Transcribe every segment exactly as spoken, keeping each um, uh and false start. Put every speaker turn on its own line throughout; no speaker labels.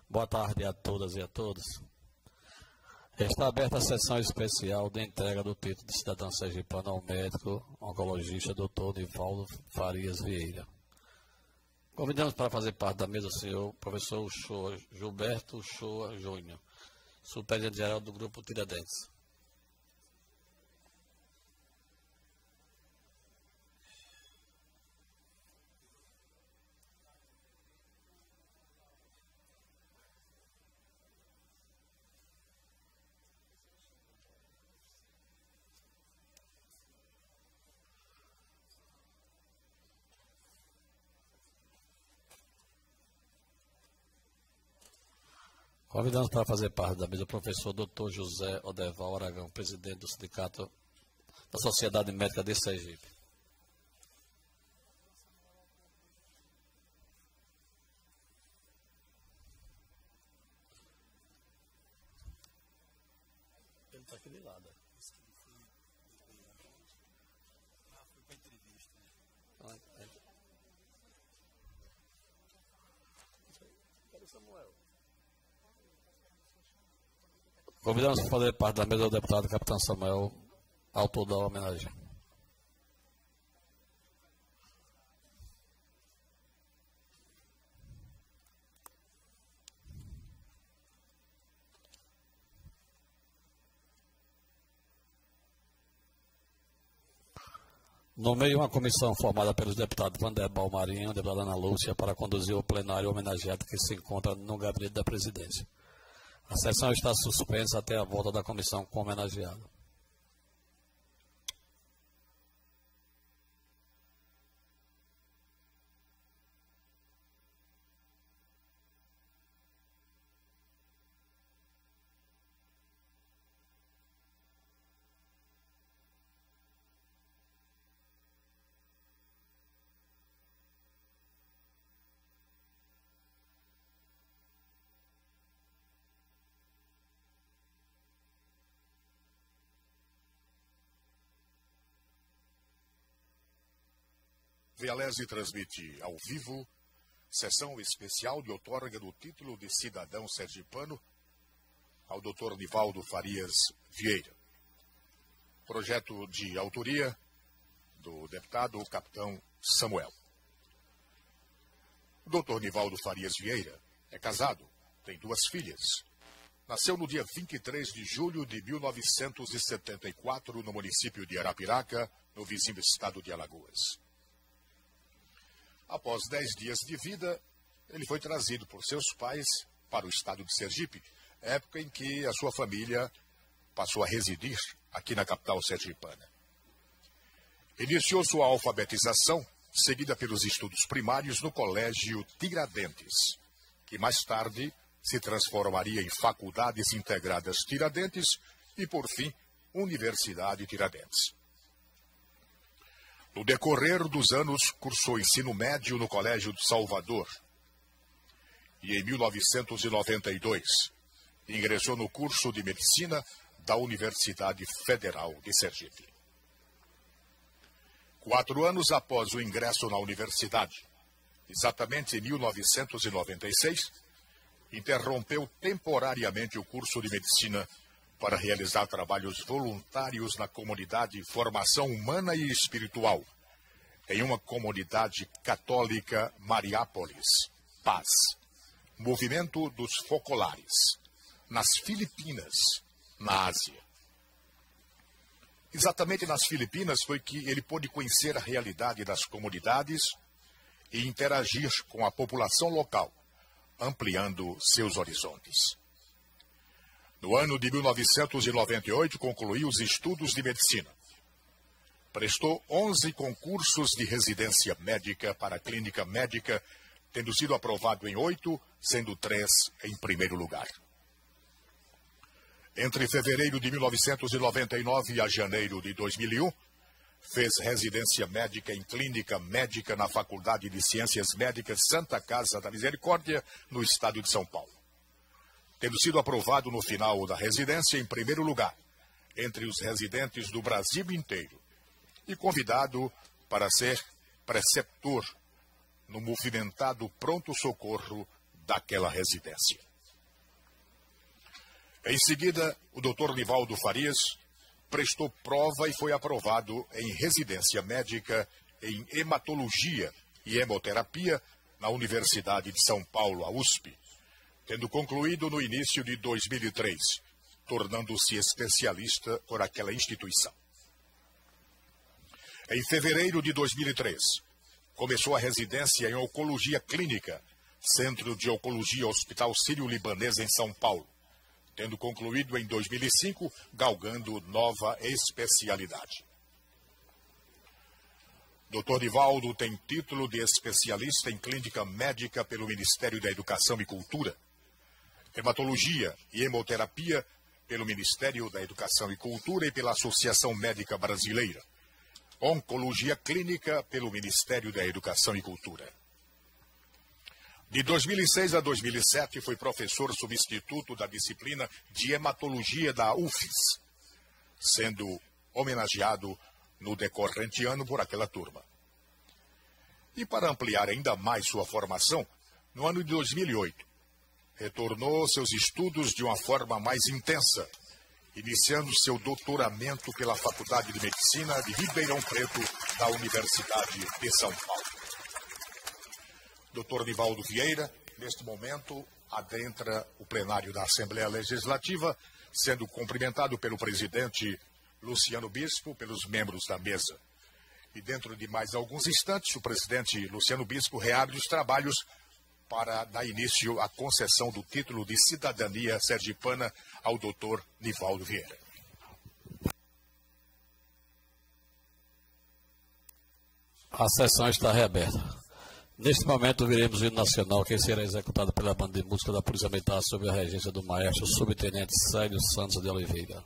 Boa tarde a todas e a todos. Está aberta a sessão especial de entrega do título de cidadão sergipano ao médico oncologista doutor Nivaldo Farias Vieira. Convidamos para fazer parte da mesa o senhor professor Uchoa, Gilberto Uchoa Júnior, superintendente-geral do Grupo Tiradentes. Convidamos para fazer parte da mesa o professor doutor José Odeval Aragão, presidente do Sindicato da Sociedade Médica de Sergipe. Ele está aqui de lado. Ah, foi para entrevista. Cadê o Samuel? Convidamos para fazer parte da mesa o deputado Capitão Samuel, autor da homenagem. Nomeei uma comissão formada pelos deputados Vanderbal Marinho e deputada Ana Lúcia para conduzir o plenário homenageado que se encontra no gabinete da presidência. A sessão está suspensa até a volta da comissão com o homenageado.
Vialese transmite ao vivo sessão especial de outorga do título de cidadão sergipano ao doutor Nivaldo Farias Vieira. Projeto de autoria do deputado Capitão Samuel. O doutor Nivaldo Farias Vieira é casado, tem duas filhas. Nasceu no dia vinte e três de julho de mil novecentos e setenta e quatro no município de Arapiraca, no vizinho estado de Alagoas. Após dez dias de vida, ele foi trazido por seus pais para o estado de Sergipe, época em que a sua família passou a residir aqui na capital sergipana. Iniciou sua alfabetização, seguida pelos estudos primários no Colégio Tiradentes, que mais tarde se transformaria em Faculdades Integradas Tiradentes e, por fim, Universidade Tiradentes. No decorrer dos anos, cursou ensino médio no Colégio de Salvador. E em mil novecentos e noventa e dois, ingressou no curso de Medicina da Universidade Federal de Sergipe. Quatro anos após o ingresso na universidade, exatamente em mil novecentos e noventa e seis, interrompeu temporariamente o curso de Medicina para realizar trabalhos voluntários na comunidade Formação Humana e Espiritual, em uma comunidade católica Mariápolis, Paz, Movimento dos Focolares, nas Filipinas, na Ásia. Exatamente nas Filipinas foi que ele pôde conhecer a realidade das comunidades e interagir com a população local, ampliando seus horizontes. No ano de mil novecentos e noventa e oito, concluiu os estudos de medicina. Prestou onze concursos de residência médica para a clínica médica, tendo sido aprovado em oito, sendo três em primeiro lugar. Entre fevereiro de mil novecentos e noventa e nove a janeiro de dois mil e um, fez residência médica em clínica médica na Faculdade de Ciências Médicas Santa Casa da Misericórdia, no estado de São Paulo. Tendo sido aprovado no final da residência em primeiro lugar, entre os residentes do Brasil inteiro, e convidado para ser preceptor no movimentado pronto-socorro daquela residência. Em seguida, o doutor Nivaldo Farias prestou prova e foi aprovado em residência médica em hematologia e hemoterapia na Universidade de São Paulo, a U S P, tendo concluído no início de dois mil e três, tornando-se especialista por aquela instituição. Em fevereiro de dois mil e três, começou a residência em Oncologia Clínica, Centro de Oncologia Hospital Sírio-Libanês em São Paulo, tendo concluído em dois mil e cinco, galgando nova especialidade. doutor Nivaldo tem título de especialista em clínica médica pelo Ministério da Educação e Cultura, hematologia e hemoterapia pelo Ministério da Educação e Cultura e pela Associação Médica Brasileira, oncologia clínica pelo Ministério da Educação e Cultura. De dois mil e seis a dois mil e sete, foi professor substituto da disciplina de hematologia da U F S, sendo homenageado no decorrente ano por aquela turma. E para ampliar ainda mais sua formação, no ano de dois mil e oito, retornou seus estudos de uma forma mais intensa, iniciando seu doutoramento pela Faculdade de Medicina de Ribeirão Preto, da Universidade de São Paulo. doutor Nivaldo Vieira, neste momento, adentra o plenário da Assembleia Legislativa, sendo cumprimentado pelo presidente Luciano Bispo, pelos membros da mesa. E dentro de mais alguns instantes, o presidente Luciano Bispo reabre os trabalhos para dar início à concessão do título de cidadania sergipana ao doutor Nivaldo Vieira.
A sessão está reaberta. Neste momento, ouviremos o hino nacional, que será executado pela banda de música da Polícia Militar sob a regência do maestro subtenente Célio Santos de Oliveira.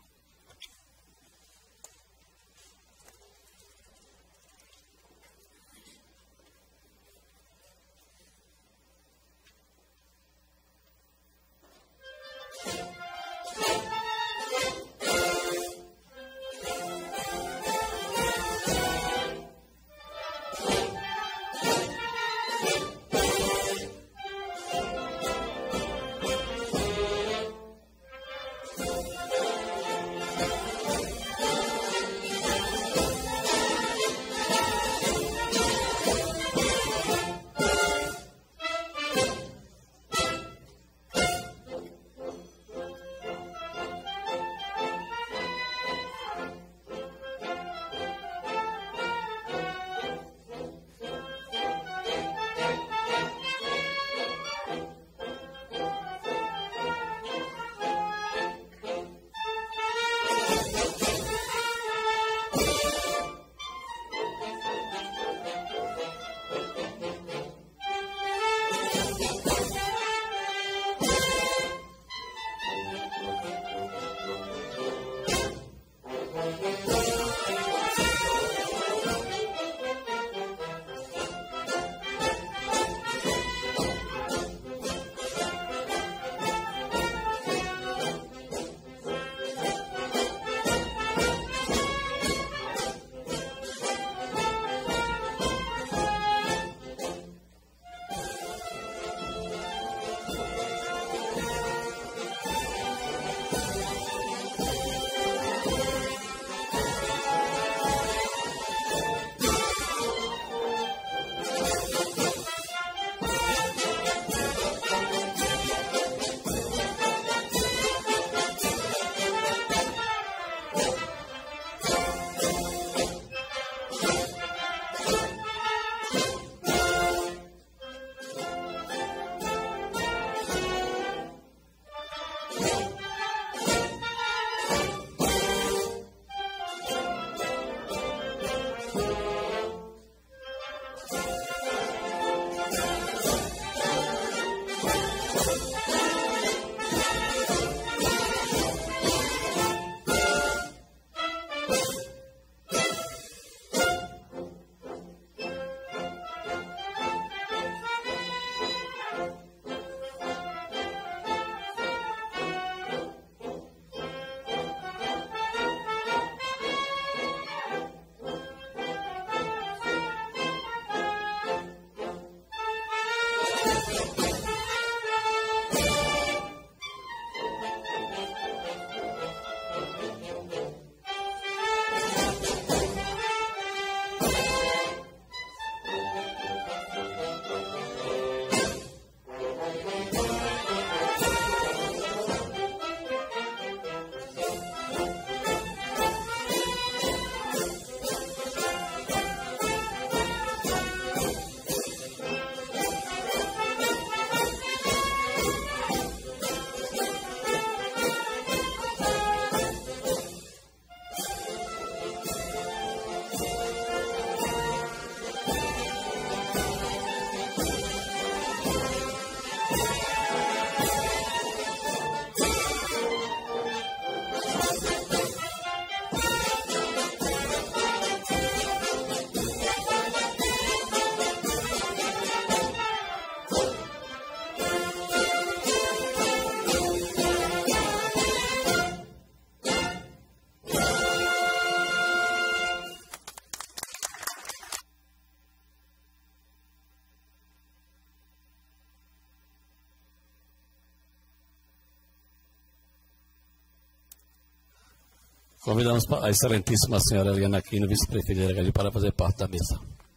Convidamos a excelentíssima senhora Eliana Aquino, vice-prefeita de Aracaju, para fazer parte da mesa.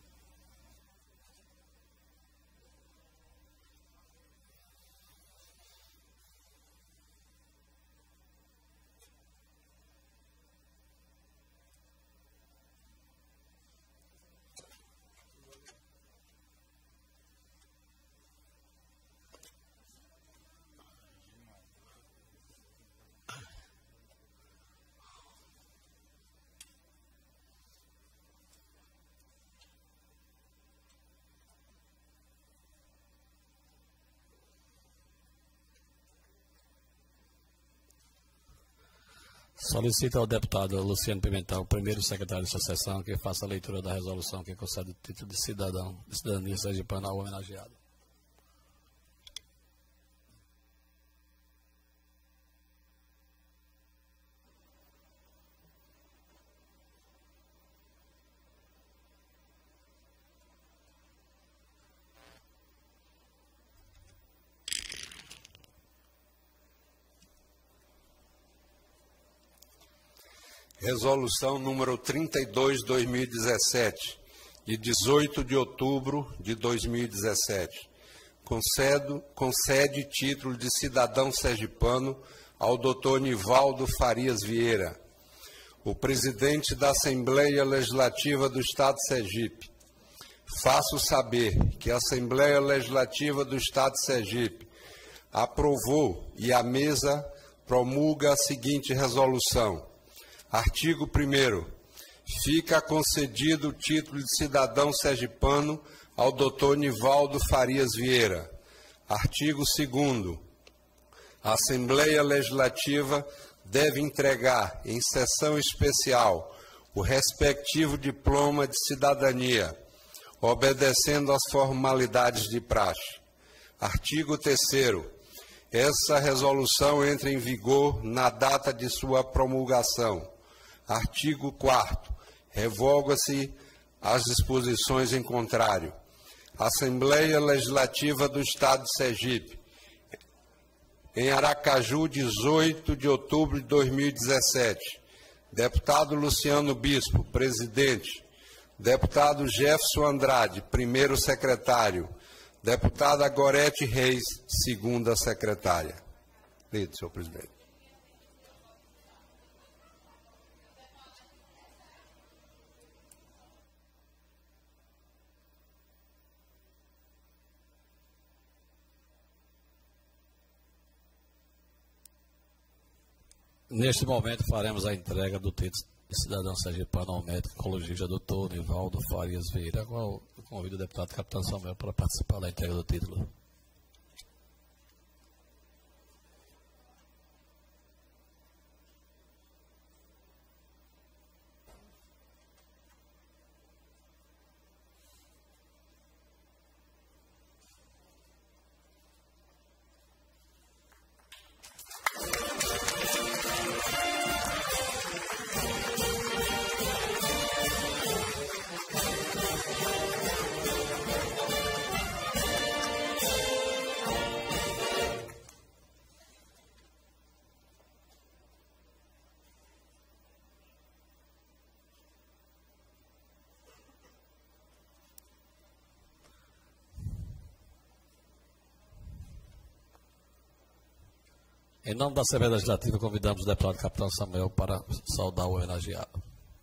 Solicito ao deputado Luciano Pimentel, primeiro secretário de associação, que faça a leitura da resolução que concede o título de cidadão de cidadania sergipana ao homenageado.
Resolução número trinta e dois de dois mil e dezessete, de dezoito de outubro de dois mil e dezessete. Concedo, concede título de cidadão sergipano ao doutor Nivaldo Farias Vieira, o presidente da Assembleia Legislativa do Estado de Sergipe. Faço saber que a Assembleia Legislativa do Estado de Sergipe aprovou e a mesa promulga a seguinte resolução. Artigo primeiro. Fica concedido o título de cidadão sergipano ao doutor Nivaldo Farias Vieira. Artigo segundo. A Assembleia Legislativa deve entregar, em sessão especial, o respectivo diploma de cidadania, obedecendo às formalidades de praxe. Artigo terceiro. Essa resolução entra em vigor na data de sua promulgação. Artigo quarto. Revoga-se as disposições em contrário. Assembleia Legislativa do Estado de Sergipe. Em Aracaju, dezoito de outubro de dois mil e dezessete. Deputado Luciano Bispo, presidente. Deputado Jefferson Andrade, primeiro secretário. Deputada Gorete Reis, segunda secretária. Lido, senhor presidente.
Neste momento, faremos a entrega do título de cidadão sergipano ao médico ecologista doutor Nivaldo Farias Vieira. Agora eu convido o deputado Capitão Samuel para participar da entrega do título. Em nome da Assembleia Legislativa, convidamos o deputado Capitão Samuel para saudar o homenageado.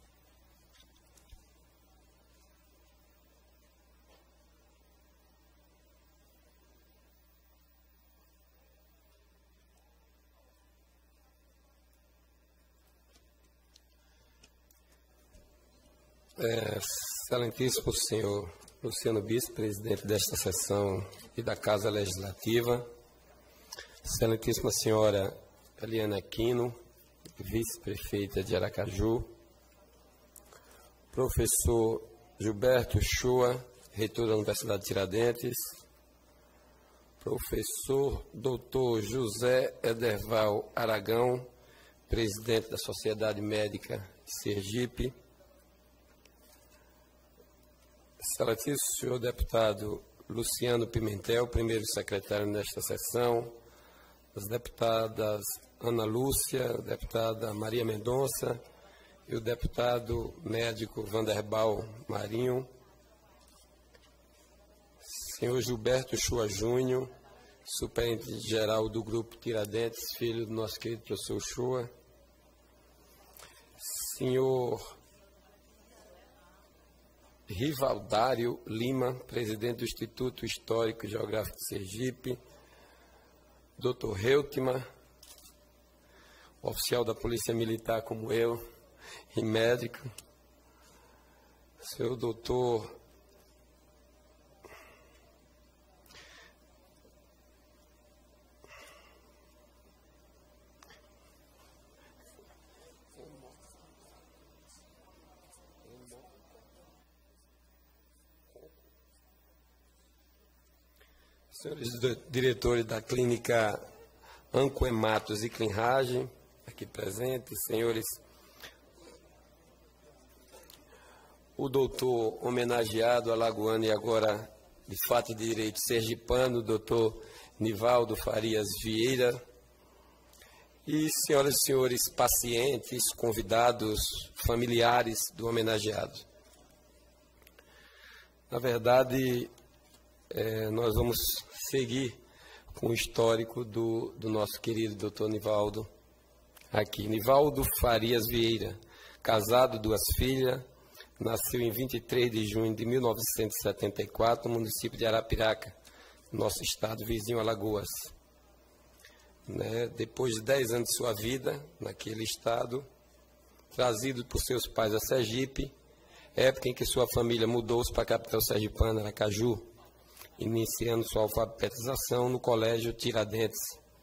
É, excelentíssimo senhor Luciano Bispo, presidente desta sessão e da Casa Legislativa. Excelentíssima senhora Eliana Aquino, vice-prefeita de Aracaju, professor Gilberto Chua, reitor da Universidade de Tiradentes, professor doutor José Ederval Aragão, presidente da Sociedade Médica de Sergipe, excelentíssimo senhor deputado Luciano Pimentel, primeiro secretário nesta sessão, as deputadas Ana Lúcia, deputada Maria Mendonça, e o deputado médico Vanderbal Marinho, senhor Gilberto Chua Júnior, superintendente-geral do Grupo Tiradentes, filho do nosso querido professor Chua, senhor Rivaldário Lima, presidente do Instituto Histórico e Geográfico de Sergipe, doutor Reutemann, oficial da Polícia Militar como eu, e médico, senhor doutor senhores diretores da Clínica Ancoematos e Clinrage, aqui presentes, senhores, o doutor homenageado alagoano e agora de fato e direito sergipano, doutor Nivaldo Farias Vieira, e senhoras e senhores pacientes, convidados, familiares do homenageado. Na verdade, é, nós vamos seguir com o histórico do, do nosso querido doutor Nivaldo aqui. Nivaldo Farias Vieira, casado, duas filhas, nasceu em vinte e três de junho de mil novecentos e setenta e quatro, no município de Arapiraca, nosso estado vizinho Alagoas. Né? Depois de dez anos de sua vida naquele estado, trazido por seus pais a Sergipe, época em que sua família mudou-se para a capital sergipana, Aracaju, iniciando sua alfabetização no Colégio Tiradentes.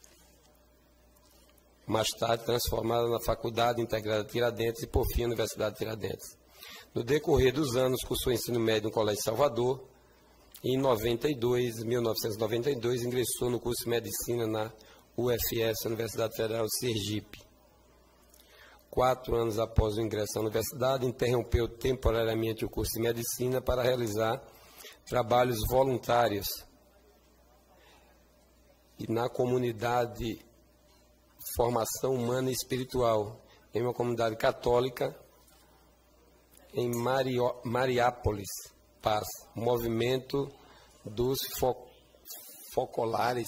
Mais tarde, transformada na Faculdade Integrada Tiradentes e, por fim, a Universidade Tiradentes. No decorrer dos anos, cursou ensino médio no Colégio Salvador e, em noventa e dois, mil novecentos e noventa e dois, ingressou no curso de Medicina na U F S, Universidade Federal de Sergipe. Quatro anos após o ingresso à universidade, interrompeu temporariamente o curso de Medicina para realizar trabalhos voluntários e na comunidade Formação Humana e Espiritual, em uma comunidade católica em Mario, Mariápolis, Paz, movimento dos fo, focolares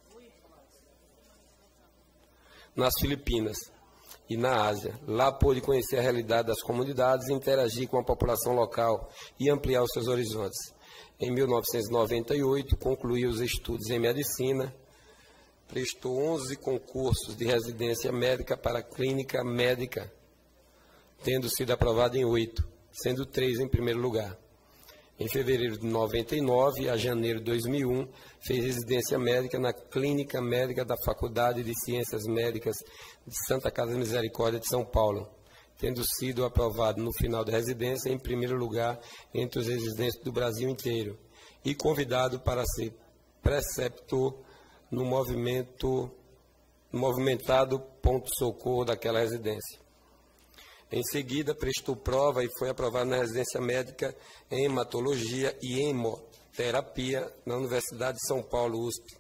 nas Filipinas e na Ásia. Lá pôde conhecer a realidade das comunidades, interagir com a população local e ampliar os seus horizontes. Em mil novecentos e noventa e oito, concluiu os estudos em medicina, prestou onze concursos de residência médica para a clínica médica, tendo sido aprovado em oito, sendo três em primeiro lugar. Em fevereiro de noventa e nove a janeiro de dois mil e um, fez residência médica na Clínica Médica da Faculdade de Ciências Médicas de Santa Casa de Misericórdia de São Paulo, tendo sido aprovado no final da residência em primeiro lugar entre os residentes do Brasil inteiro e convidado para ser preceptor no movimento, movimentado ponto-socorro daquela residência. Em seguida, prestou prova e foi aprovado na residência médica em hematologia e hemoterapia na Universidade de São Paulo, U S P,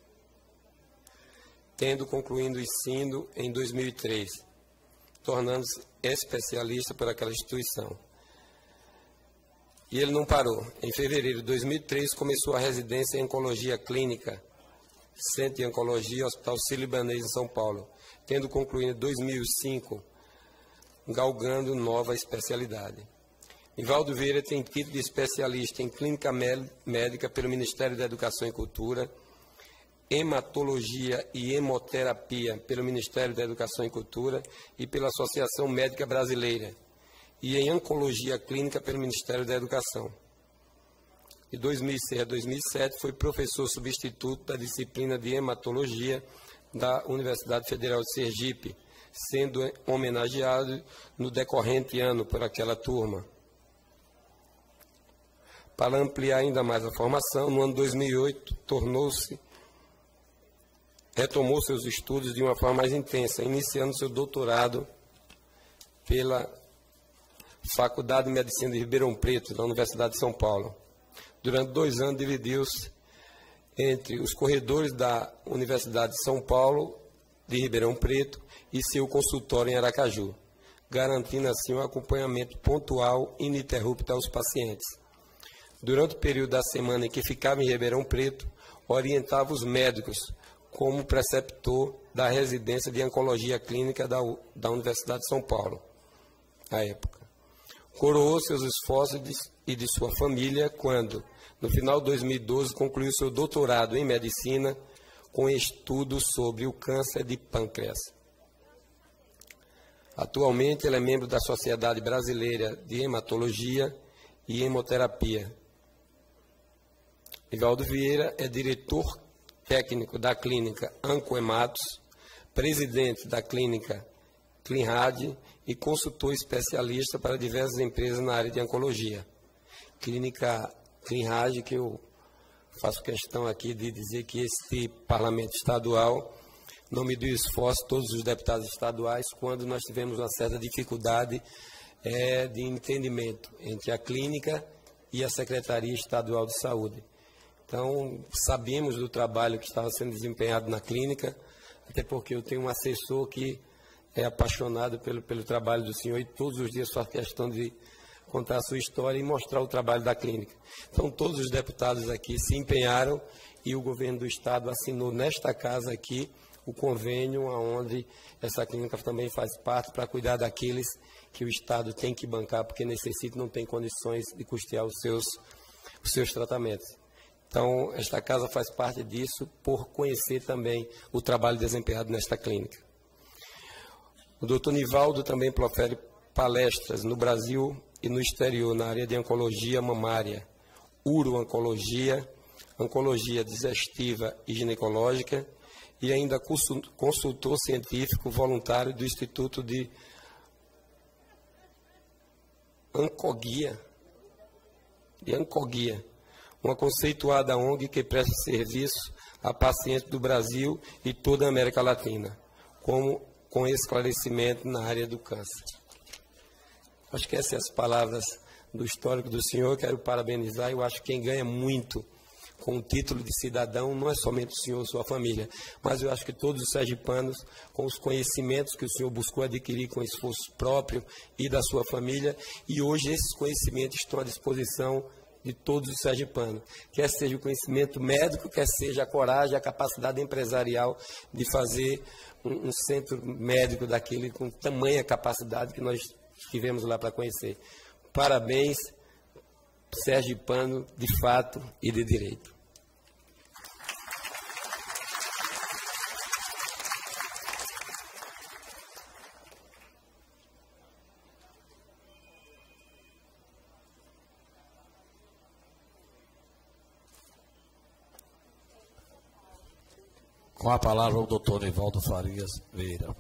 tendo concluído o ensino em dois mil e três. Tornando-se especialista por aquela instituição. E ele não parou. Em fevereiro de dois mil e três, começou a residência em Oncologia Clínica, Centro de Oncologia, Hospital Sírio-Libanês, em São Paulo, tendo concluído em dois mil e cinco, galgando nova especialidade. Nivaldo Vieira tem título de especialista em Clínica Médica pelo Ministério da Educação e Cultura, Hematologia e Hemoterapia pelo Ministério da Educação e Cultura e pela Associação Médica Brasileira, e em Oncologia Clínica pelo Ministério da Educação. De dois mil e seis a dois mil e sete foi professor substituto da disciplina de Hematologia da Universidade Federal de Sergipe, sendo homenageado no decorrente ano por aquela turma. Para ampliar ainda mais a formação, no ano dois mil e oito, tornou-se retomou seus estudos de uma forma mais intensa, iniciando seu doutorado pela Faculdade de Medicina de Ribeirão Preto, da Universidade de São Paulo. Durante dois anos, dividiu-se entre os corredores da Universidade de São Paulo, de Ribeirão Preto, e seu consultório em Aracaju. garantindo assim um acompanhamento pontual e ininterrupto aos pacientes. Durante o período da semana em que ficava em Ribeirão Preto, orientava os médicos como preceptor da residência de Oncologia Clínica da, da Universidade de São Paulo, na época. Coroou seus esforços de, e de sua família quando, no final de dois mil e doze, concluiu seu doutorado em Medicina com estudos sobre o câncer de pâncreas. Atualmente, ele é membro da Sociedade Brasileira de Hematologia e Hemoterapia. Nivaldo Vieira é diretor técnico da clínica Oncohematos, presidente da clínica Clinrad e consultor especialista para diversas empresas na área de oncologia. Clínica Clinrad, que eu faço questão aqui de dizer que este parlamento estadual não mediu esforço, todos os deputados estaduais, quando nós tivemos uma certa dificuldade é, de entendimento entre a clínica e a Secretaria Estadual de Saúde. Então, sabíamos do trabalho que estava sendo desempenhado na clínica, até porque eu tenho um assessor que é apaixonado pelo, pelo trabalho do senhor e todos os dias faz questão de contar a sua história e mostrar o trabalho da clínica. Então, todos os deputados aqui se empenharam e o governo do Estado assinou nesta casa aqui o convênio onde essa clínica também faz parte para cuidar daqueles que o Estado tem que bancar porque necessita e não tem condições de custear os seus, os seus tratamentos. Então, esta casa faz parte disso por conhecer também o trabalho desempenhado nesta clínica. O doutor Nivaldo também profere palestras no Brasil e no exterior na área de oncologia mamária, uro-oncologia, oncologia digestiva e ginecológica e ainda consultor científico voluntário do Instituto de Oncoguia, de Oncoguia, uma conceituada O N G que presta serviço a pacientes do Brasil e toda a América Latina, como com esclarecimento na área do câncer. Acho que essas são as palavras do histórico do senhor. Quero parabenizar. Eu acho que quem ganha muito com o título de cidadão não é somente o senhor e sua família, mas eu acho que todos os sergipanos, com os conhecimentos que o senhor buscou adquirir com esforço próprio e da sua família, e hoje esses conhecimentos estão à disposição de todos os sergipanos, quer seja o conhecimento médico, quer seja a coragem, a capacidade empresarial de fazer um, um centro médico daquele com tamanha capacidade que nós estivemos lá para conhecer. Parabéns, sergipano de fato e de direito.
Com a palavra o doutor Nivaldo Farias Vieira.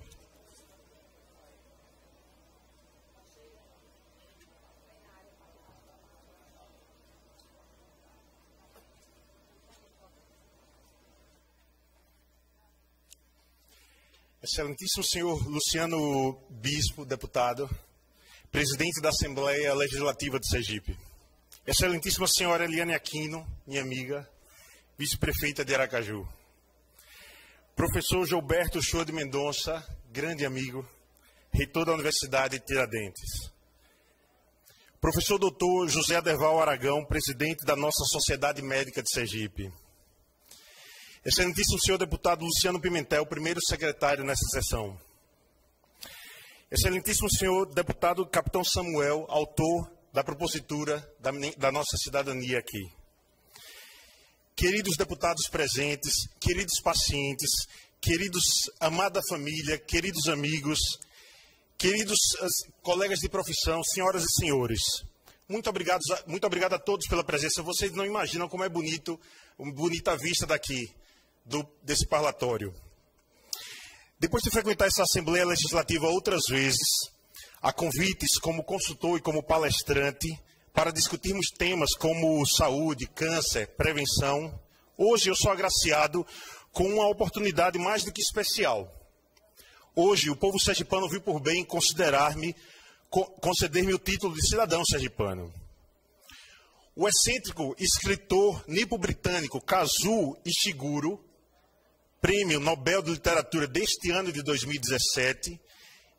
Excelentíssimo senhor Luciano Bispo, deputado, presidente da Assembleia Legislativa de Sergipe. Excelentíssima senhora Eliane Aquino, minha amiga, vice-prefeita de Aracaju. Professor Gilberto Shoa de Mendonça, grande amigo, reitor da Universidade de Tiradentes. Professor doutor José Aderval Aragão, presidente da nossa Sociedade Médica de Sergipe. Excelentíssimo senhor deputado Luciano Pimentel, primeiro secretário nessa sessão. Excelentíssimo senhor deputado Capitão Samuel, autor da propositura da, da nossa cidadania aqui. Queridos deputados presentes, queridos pacientes, queridos amada família, queridos amigos, queridos uh, colegas de profissão, senhoras e senhores, muito obrigado, muito obrigado a todos pela presença. Vocês não imaginam como é bonito, bonita a vista daqui, do, desse parlatório. Depois de frequentar essa Assembleia Legislativa outras vezes, a convites como consultor e como palestrante, para discutirmos temas como saúde, câncer, prevenção, hoje eu sou agraciado com uma oportunidade mais do que especial. Hoje o povo sergipano viu por bem considerar-me, conceder-me o título de cidadão sergipano. O excêntrico escritor nipo-britânico Kazuo Ishiguro, prêmio Nobel de Literatura deste ano de dois mil e dezessete,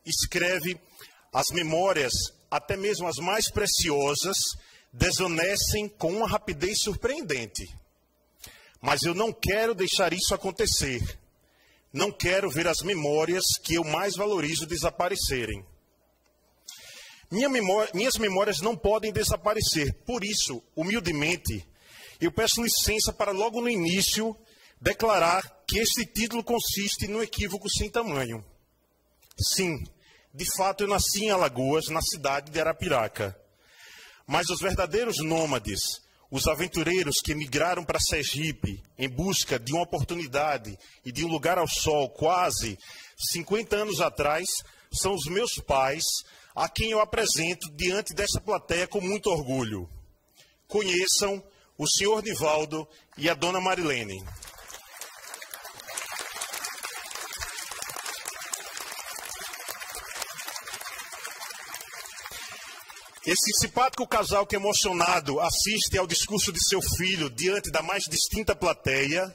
escreve: as memórias, até mesmo as mais preciosas, desvanecem com uma rapidez surpreendente. Mas eu não quero deixar isso acontecer. Não quero ver as memórias que eu mais valorizo desaparecerem. Minha memória, minhas memórias não podem desaparecer. Por isso, humildemente, eu peço licença para logo no início declarar que este título consiste num equívoco sem tamanho. Sim, de fato eu nasci em Alagoas, na cidade de Arapiraca. Mas os verdadeiros nômades, os aventureiros que migraram para Sergipe em busca de uma oportunidade e de um lugar ao sol quase cinquenta anos atrás, são os meus pais, a quem eu apresento diante dessa plateia com muito orgulho. Conheçam o senhor Nivaldo e a dona Marilene. Esse simpático casal que emocionado assiste ao discurso de seu filho diante da mais distinta plateia.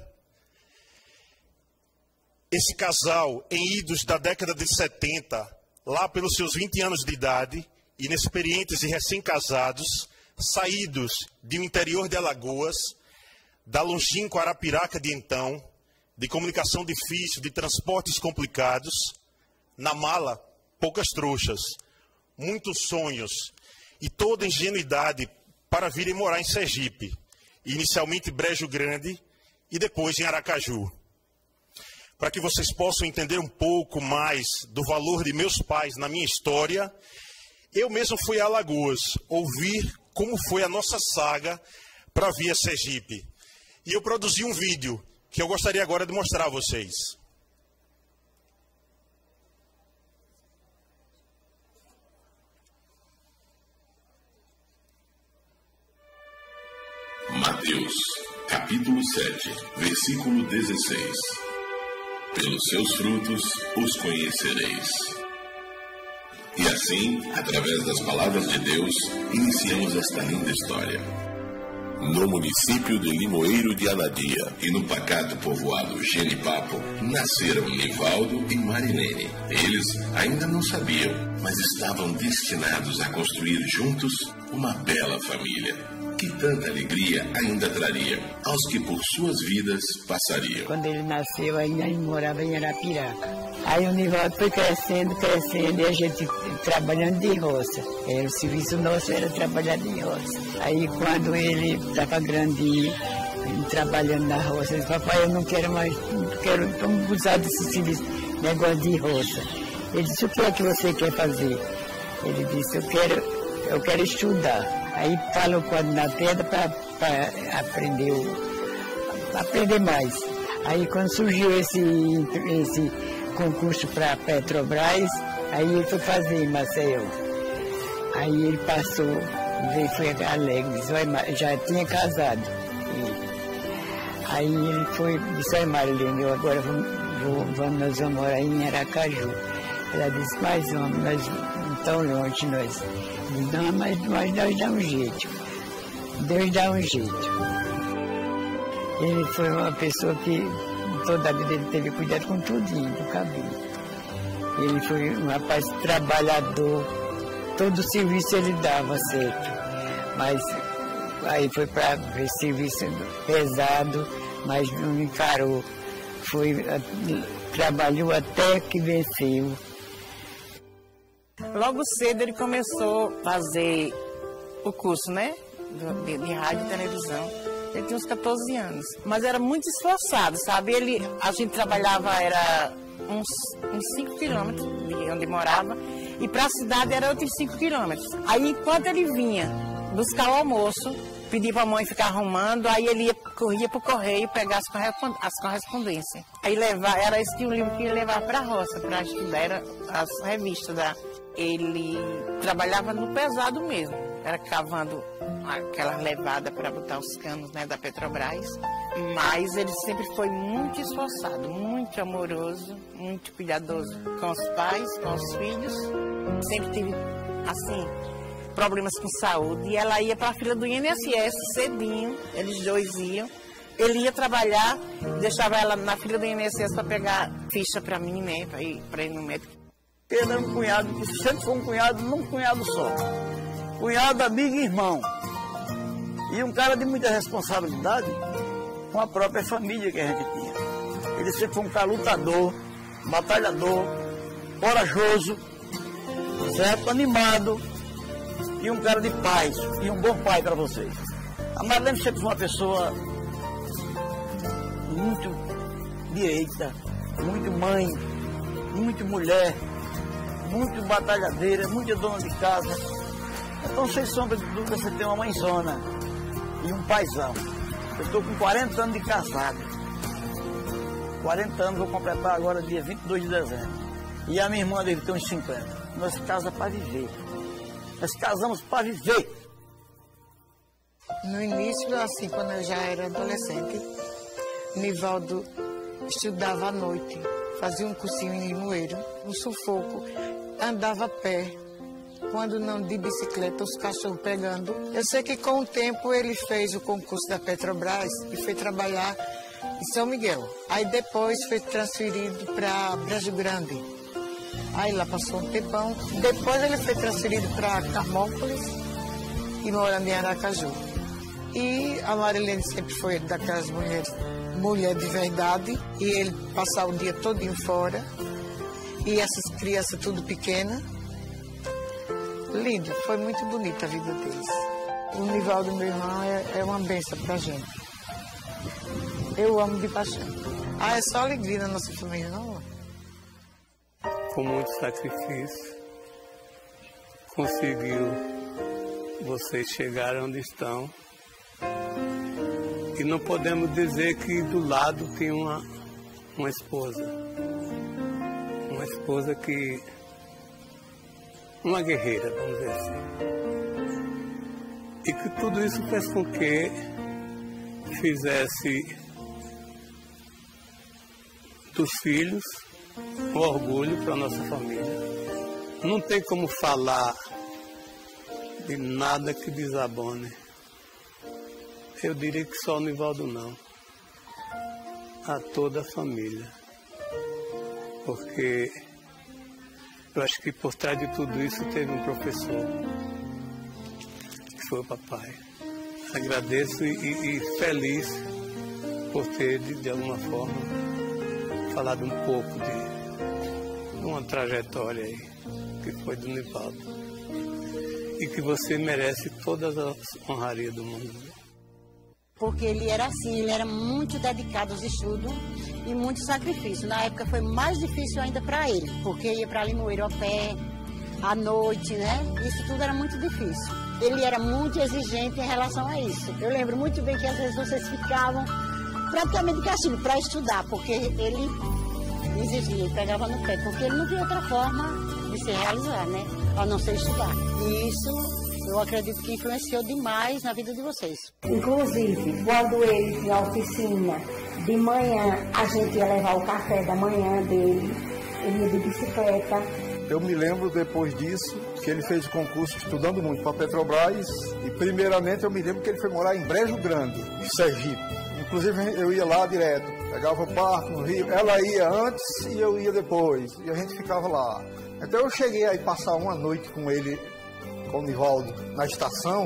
Esse casal, em idos da década de setenta, lá pelos seus vinte anos de idade, inexperientes e recém-casados, saídos do interior de Alagoas, da longínqua Arapiraca de então, de comunicação difícil, de transportes complicados, na mala, poucas trouxas, muitos sonhos e toda ingenuidade para virem morar em Sergipe, inicialmente Brejo Grande e depois em Aracaju. Para que vocês possam entender um pouco mais do valor de meus pais na minha história, eu mesmo fui a Alagoas ouvir como foi a nossa saga para vir a Sergipe. E eu produzi um vídeo que eu gostaria agora de mostrar a vocês.
Mateus, capítulo sete, versículo dezesseis. Pelos seus frutos os conhecereis. E assim, através das palavras de Deus, iniciamos esta linda história. No município de Limoeiro de Anadia e no pacato povoado Genipapo, nasceram Nivaldo e Marilene. Eles ainda não sabiam, mas estavam destinados a construir juntos uma bela família, que tanta alegria ainda traria aos que por suas vidas passariam.
Quando ele nasceu, ainda ele morava em Arapiraca. Aí o Nivaldo foi crescendo, crescendo, e a gente trabalhando de roça. É, o serviço nosso era trabalhar de roça. Aí quando ele estava grandinho, trabalhando na roça, ele disse: papai, eu não quero mais, não quero, vamos usar desse serviço, negócio de roça. Ele disse: o que é que você quer fazer? Ele disse: eu quero, eu quero estudar. Aí falou quando na pedra para aprender, o, aprender mais. Aí quando surgiu esse, esse concurso para Petrobras, aí ele foi fazer em Maceió. Aí ele passou, veio, foi alegre, já tinha casado. E, aí ele foi, disse: ai Marilene, eu agora vamos, vou, vamos, nós vamos morar em Aracaju. Ela disse: mas vamos, nós não tão longe nós. Não, mas, mas Deus dá um jeito. Deus dá um jeito. Ele foi uma pessoa que toda a vida ele teve cuidado com tudinho do cabelo. Ele foi um rapaz trabalhador, todo o serviço ele dava certo. Mas aí foi para serviço pesado, mas não encarou. Foi, trabalhou até que venceu.
Logo cedo ele começou a fazer o curso, né, de, de rádio e televisão. Ele tinha uns quatorze anos, mas era muito esforçado, sabe? Ele, a gente trabalhava, era uns, uns cinco quilômetros de onde morava, e para a cidade era outros cinco quilômetros. Aí, enquanto ele vinha buscar o almoço, pedia para a mãe ficar arrumando, aí ele ia, corria para o correio pegar as, correspond as correspondências. Aí levar, era esse que o livro que ia levar para a roça, para estudar, era as revistas da... Ele trabalhava no pesado mesmo, era cavando aquela levada para botar os canos, né, da Petrobras, mas ele sempre foi muito esforçado, muito amoroso, muito cuidadoso com os pais, com os filhos. Sempre teve, assim, problemas com saúde, e ela ia para a fila do I N S S cedinho, eles dois iam. Ele ia trabalhar, deixava ela na fila do I N S S para pegar ficha para mim, né, para ir, para ir no médico.
porque ele era um cunhado, que sempre foi um cunhado, não um cunhado só. Cunhado, amigo e irmão. E um cara de muita responsabilidade com a própria família que a gente tinha. Ele sempre foi um cara lutador, batalhador, corajoso, certo? Animado e um cara de paz e um bom pai para vocês. A Marlene sempre foi uma pessoa muito direita, muito mãe, muito mulher, muito batalhadeira, muito dona de casa. Então, sem sombra de dúvida, você tem uma mãezona e um paizão. Eu estou com quarenta anos de casado. quarenta anos, vou completar agora dia vinte e dois de dezembro. E a minha irmã dele tem uns cinquenta. Nós casamos para viver. Nós casamos para viver.
No início, assim, quando eu já era adolescente, Nivaldo estudava à noite, fazia um cursinho em Limoeiro, no sufoco, andava a pé, quando não de bicicleta, os cachorros pegando. Eu sei que com o tempo ele fez o concurso da Petrobras e foi trabalhar em São Miguel. Aí depois foi transferido para Brejo Grande. Aí lá passou um tempão. Depois ele foi transferido para Carmópolis e morando em Aracaju. E a Marilene sempre foi daquelas mulheres, mulher de verdade, e ele passava o dia todinho fora, e essas crianças tudo pequena. Lindo, foi muito bonita a vida deles. O Nivaldo, meu irmão, é, é uma benção pra gente. Eu amo de paixão. Ah, é só alegria na nossa família, não é?
Com muito sacrifício, conseguiu vocês chegarem onde estão. E não podemos dizer que do lado tem uma, uma esposa. Uma esposa que... uma guerreira, vamos dizer assim. E que tudo isso fez com que fizesse dos filhos um orgulho para a nossa família. Não tem como falar de nada que desabone. Eu diria que só o Nivaldo não. A toda a família. Porque eu acho que por trás de tudo isso teve um professor, que foi o papai. Agradeço e, e, e feliz por ter, de, de alguma forma, falado um pouco de, de uma trajetória aí, que foi do Nivaldo. E que você merece todas as honrarias do mundo.
Porque ele era assim, ele era muito dedicado aos estudos e muito sacrifício. Na época foi mais difícil ainda para ele, porque ia para Limoeiro a pé, à noite, né? Isso tudo era muito difícil. Ele era muito exigente em relação a isso. Eu lembro muito bem que às vezes vocês ficavam praticamente de castigo para estudar, porque ele exigia, ele pegava no pé, porque ele não via outra forma de se realizar, né? A não ser estudar. E isso... eu acredito que influenciou demais na vida de vocês.
Inclusive, quando ele tinha oficina, de manhã a gente ia levar o café da manhã dele, ele ia de bicicleta.
Eu me lembro depois disso que ele fez o concurso estudando muito para a Petrobras e primeiramente eu me lembro que ele foi morar em Brejo Grande, Sergipe. Inclusive eu ia lá direto, pegava o barco no rio, ela ia antes e eu ia depois, e a gente ficava lá. Então eu cheguei aí passar uma noite com ele, com o Nivaldo, na estação,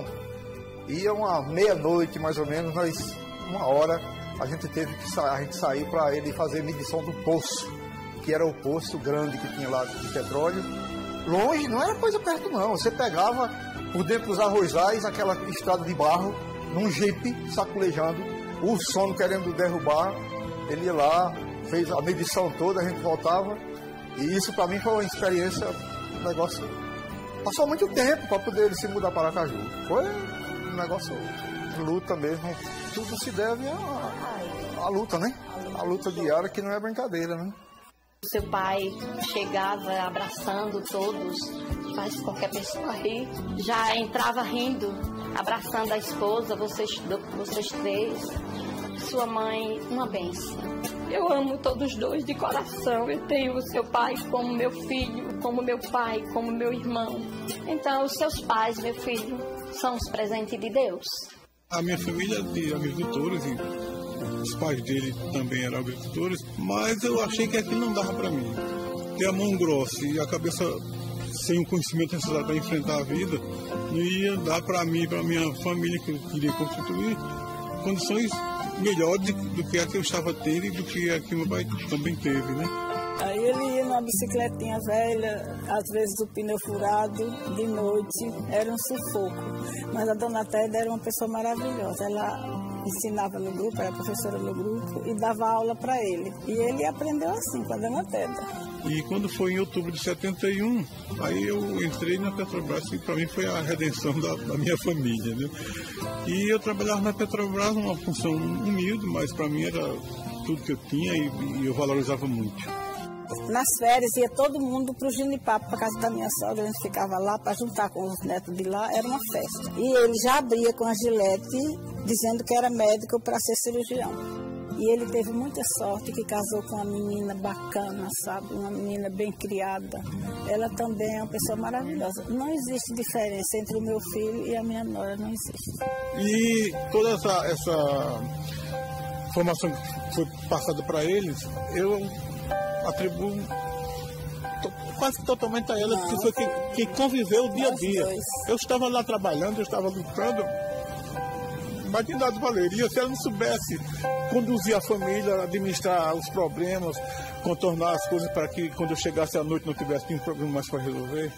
e uma meia-noite, mais ou menos, nós, uma hora, a gente teve que sa a gente sair para ele fazer medição do poço, que era o poço grande que tinha lá de petróleo. Longe, não era coisa perto não, você pegava por dentro dos arrozais, aquela estrada de barro, num jipe, saculejando, o sono querendo derrubar, ele ia lá, fez a medição toda, a gente voltava, e isso para mim foi uma experiência, um negócio... Passou muito tempo para poder ele se mudar para Aracaju. Foi um negócio de luta mesmo. Tudo se deve à, à luta, né? A luta diária que não é brincadeira, né?
Seu pai chegava abraçando todos, faz qualquer pessoa rir. Já entrava rindo, abraçando a esposa, vocês, vocês três. Sua mãe, uma bênção.
Eu amo todos dois de coração. Eu tenho o seu pai como meu filho, como meu pai, como meu irmão.
Então, os seus pais, meu filho, são os presentes de Deus.
A minha família é de agricultores e os pais dele também eram agricultores, mas eu achei que aquilo não dava para mim. ter a mão grossa e a cabeça sem o conhecimento necessário para enfrentar a vida, não ia dar para mim e para minha família, que eu queria constituir, condições melhores do que a que eu estava tendo e do que a que meu pai também teve, né?
Aí ele ia numa bicicletinha velha, às vezes o pneu furado, de noite, era um sufoco. Mas a dona Teda era uma pessoa maravilhosa. Ela ensinava no grupo, era professora no grupo e dava aula para ele. E ele aprendeu assim com a dona Teda.
E quando foi em outubro de setenta e um, aí eu entrei na Petrobras e para mim foi a redenção da, da minha família, né? E eu trabalhava na Petrobras numa função humilde, mas para mim era tudo que eu tinha e, e eu valorizava muito.
Nas férias ia todo mundo para o Genipapo, para casa da minha sogra, a gente ficava lá para juntar com os netos de lá, era uma festa. E ele já abria com a Gilete, dizendo que era médico para ser cirurgião. E ele teve muita sorte que casou com uma menina bacana, sabe? Uma menina bem criada. Ela também é uma pessoa maravilhosa. Não existe diferença entre o meu filho e a minha nora, não existe.
E toda essa, essa formação que foi passada para eles, eu atribuo to, quase totalmente a ela, que foi quem, quem conviveu o dia a dia. Eu estava lá trabalhando, eu estava lutando, mas de nada valeria se ela não soubesse conduzir a família, administrar os problemas, contornar as coisas para que quando eu chegasse à noite não tivesse nenhum problema mais para resolver.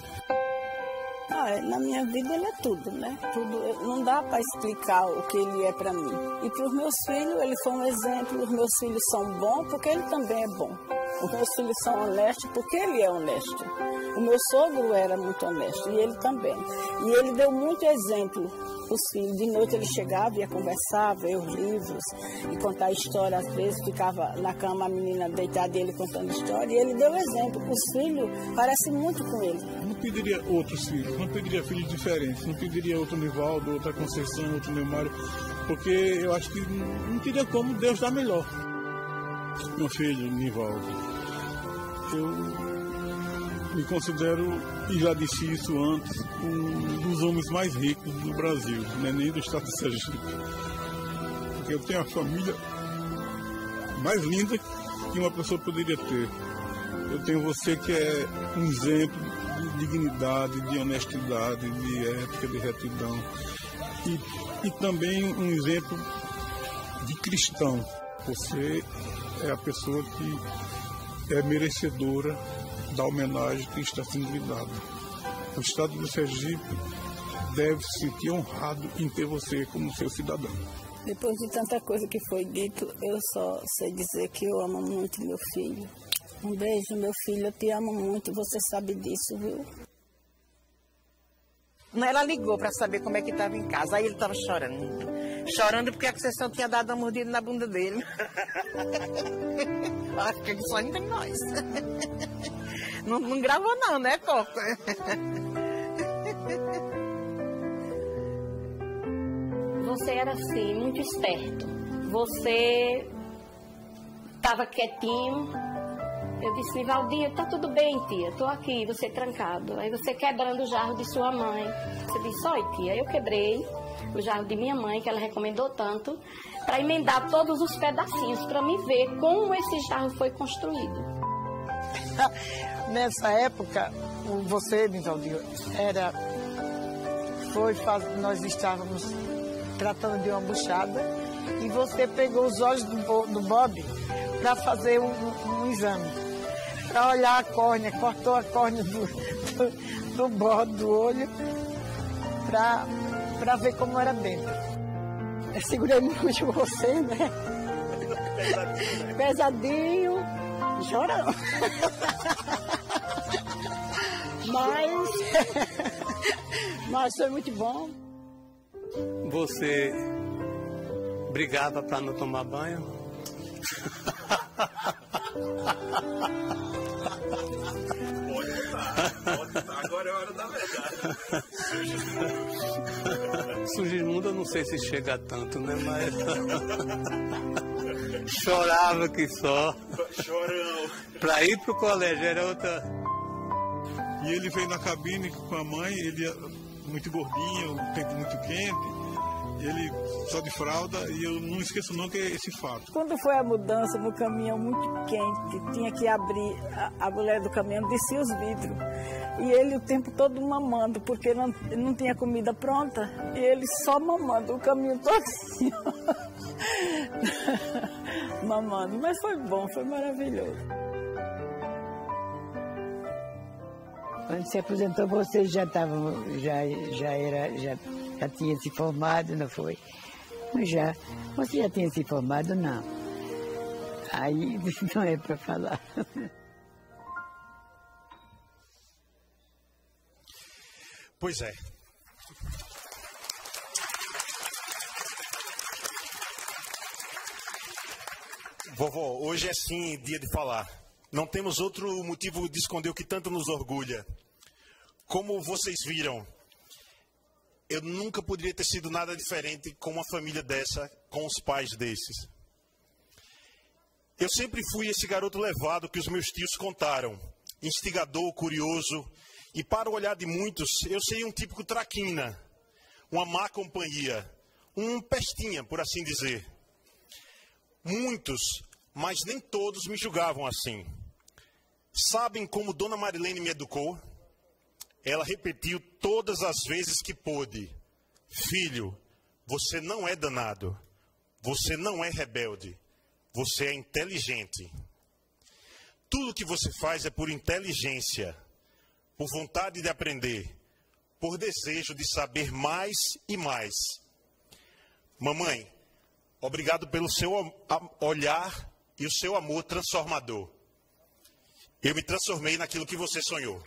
Ah, na minha vida ele é tudo, né? Tudo, não dá para explicar o que ele é para mim. E para os meus filhos, ele foi um exemplo. Os meus filhos são bons porque ele também é bom. Os meus filhos são honestos porque ele é honesto. O meu sogro era muito honesto e ele também. E ele deu muito exemplo para os filhos. De noite ele chegava, ia conversar, ver os livros e contar história. Às vezes ficava na cama a menina deitada e ele contando história. E ele deu exemplo. Os filhos parecem muito com ele.
Não pediria outros filhos, não pediria filhos diferentes, não pediria outro Nivaldo, outra Conceição, outro Neumário, porque eu acho que não teria como Deus dar melhor. Meu filho, Nivaldo, eu me considero, e já disse isso antes, um dos homens mais ricos do Brasil, não é nem do estado de Sergipe. Porque eu tenho a família mais linda que uma pessoa poderia ter. Eu tenho você que é um exemplo de dignidade, de honestidade, de ética, de retidão. E, e também um exemplo de cristão. Você é a pessoa que é merecedora da homenagem que está sendo lhe dada. O estado do Sergipe deve se sentir honrado em ter você como seu cidadão.
Depois de tanta coisa que foi dito, eu só sei dizer que eu amo muito meu filho. Um beijo, meu filho, eu te amo muito, você sabe disso, viu?
Ela ligou para saber como é que estava em casa, aí ele estava chorando. Chorando porque a Conceição tinha dado uma mordida na bunda dele. Acho que ele só entre nós. Não, não gravou não, né, Coco?
Você era assim, muito esperto. Você estava quietinho. Eu disse, Valdinha, tá tudo bem, tia, tô aqui, você trancado. Aí você quebrando o jarro de sua mãe. Você disse, oi, tia, eu quebrei o jarro de minha mãe, que ela recomendou tanto, para emendar todos os pedacinhos, para me ver como esse jarro foi construído.
Nessa época, você, Valdinha, era... Foi, nós estávamos tratando de uma buchada e você pegou os olhos do, do Bob para fazer um, um, um exame. Para olhar a córnea, cortou a córnea do, do, do bode do olho para ver como era dentro. Eu segurei muito você, né? Pesadinho, Pesadinho chorando. Mas, mas foi muito bom.
Você brigava para não tomar banho?
Pode botar, pode botar. Agora é a hora da verdade.
Sugismundo eu não sei se chega a tanto, né? Mas chorava que só.
Chorão.
Para ir pro colégio era outra.
E ele veio na cabine com a mãe, ele muito gordinho, o tempo muito quente. ele só de fralda, e eu não esqueço não que é esse fato.
Quando foi a mudança no caminhão muito quente, tinha que abrir, a, a mulher do caminhão descia os vidros. E ele o tempo todo mamando, porque não, não tinha comida pronta. E ele só mamando o caminho todinho. Mamando. Mas foi bom, foi maravilhoso.
Quando se aposentou, você já estava, já, já era, já, já tinha se formado, não foi? Já. Você já tinha se formado, não. Aí não é para falar.
Pois é. Vovó, hoje é sim dia de falar. Não temos outro motivo de esconder o que tanto nos orgulha. Como vocês viram, eu nunca poderia ter sido nada diferente com uma família dessa, com os pais desses. Eu sempre fui esse garoto levado que os meus tios contaram. Instigador, curioso. E para o olhar de muitos, eu seria um típico traquina. Uma má companhia. Um pestinha, por assim dizer. Muitos, mas nem todos me julgavam assim. Sabem como Dona Marilene me educou? Ela repetiu todas as vezes que pôde: filho, você não é danado, você não é rebelde, você é inteligente. Tudo que você faz é por inteligência, por vontade de aprender, por desejo de saber mais e mais. Mamãe, obrigado pelo seu olhar e o seu amor transformador. Eu me transformei naquilo que você sonhou.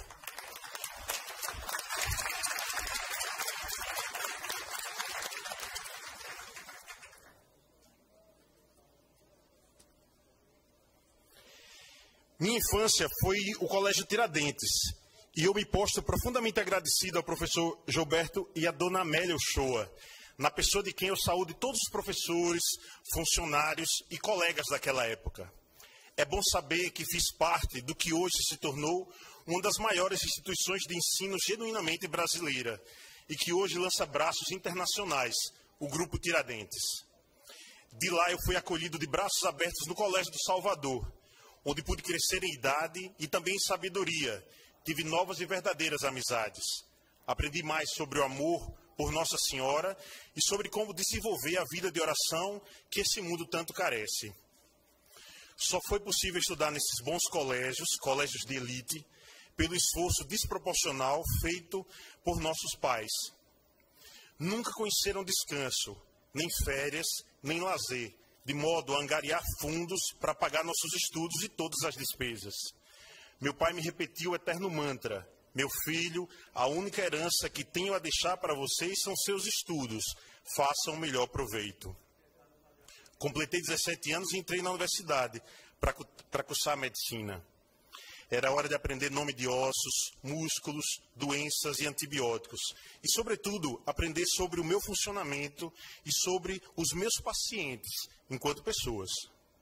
Minha infância foi o Colégio Tiradentes. E eu me posto profundamente agradecido ao professor Gilberto e à dona Amélia Uchoa, na pessoa de quem eu saúdo todos os professores, funcionários e colegas daquela época. É bom saber que fiz parte do que hoje se tornou uma das maiores instituições de ensino genuinamente brasileira e que hoje lança braços internacionais, o Grupo Tiradentes. De lá eu fui acolhido de braços abertos no Colégio do Salvador, onde pude crescer em idade e também em sabedoria. Tive novas e verdadeiras amizades. Aprendi mais sobre o amor por Nossa Senhora e sobre como desenvolver a vida de oração que esse mundo tanto carece. Só foi possível estudar nesses bons colégios, colégios de elite, pelo esforço desproporcional feito por nossos pais. Nunca conheceram descanso, nem férias, nem lazer, de modo a angariar fundos para pagar nossos estudos e todas as despesas. Meu pai me repetiu o eterno mantra: meu filho, a única herança que tenho a deixar para vocês são seus estudos. Façam o melhor proveito. Completei dezessete anos e entrei na universidade para cursar medicina. Era hora de aprender nome de ossos, músculos, doenças e antibióticos. E, sobretudo, aprender sobre o meu funcionamento e sobre os meus pacientes, enquanto pessoas.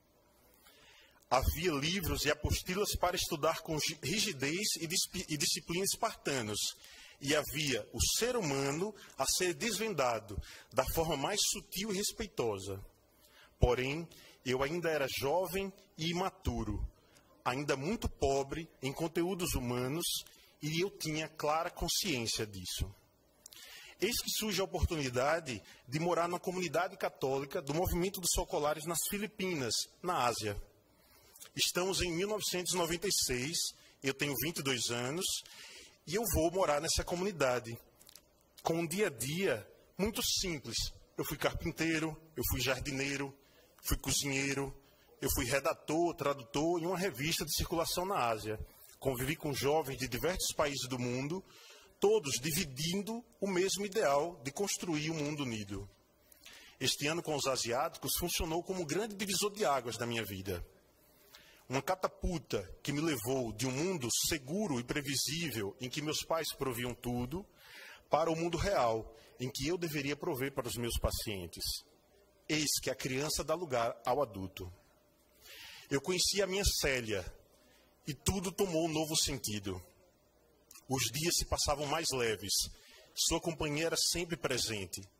Havia livros e apostilas para estudar com rigidez e disciplina espartanos. E havia o ser humano a ser desvendado da forma mais sutil e respeitosa. Porém, eu ainda era jovem e imaturo, ainda muito pobre em conteúdos humanos, e eu tinha clara consciência disso. Eis que surge a oportunidade de morar na comunidade católica do movimento dos Socolares nas Filipinas, na Ásia. Estamos em mil novecentos e noventa e seis, eu tenho vinte e dois anos, e eu vou morar nessa comunidade, com um dia a dia muito simples. Eu fui carpinteiro, eu fui jardineiro, fui cozinheiro, eu fui redator, tradutor em uma revista de circulação na Ásia. Convivi com jovens de diversos países do mundo, todos dividindo o mesmo ideal de construir um mundo unido. Este ano, com os asiáticos, funcionou como um grande divisor de águas da minha vida. Uma catapulta que me levou de um mundo seguro e previsível, em que meus pais proviam tudo, para o mundo real, em que eu deveria prover para os meus pacientes. Eis que a criança dá lugar ao adulto. Eu conheci a minha Célia e tudo tomou um novo sentido. Os dias se passavam mais leves. Sua companhia era sempre presente.